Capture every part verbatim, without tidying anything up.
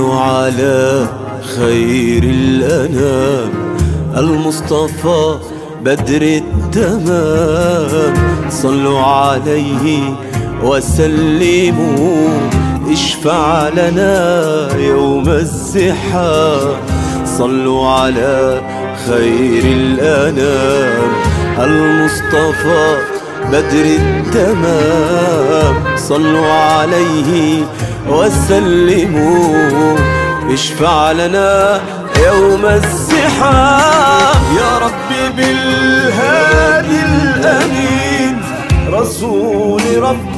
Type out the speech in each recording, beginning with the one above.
صلوا على خير الأنام المصطفى بدر التمام. صلوا عليه وسلموا اشفع لنا يوم الزحام. صلوا على خير الأنام المصطفى بدر التمام. صلوا عليه وسلموا اشفع لنا يوم الزحام. يا ربي بالهادي الأمين رسول رب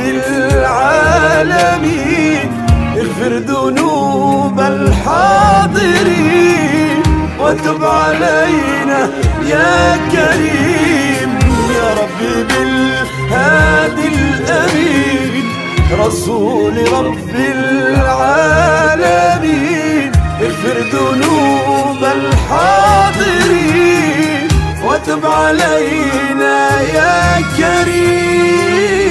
العالمين اغفر ذنوب الحاضرين وتب علينا يا كريم. يا ربي بالهادي الأمين رسول رب العالمين اغفر ذنوب الحاضرين وتب علينا يا كريم.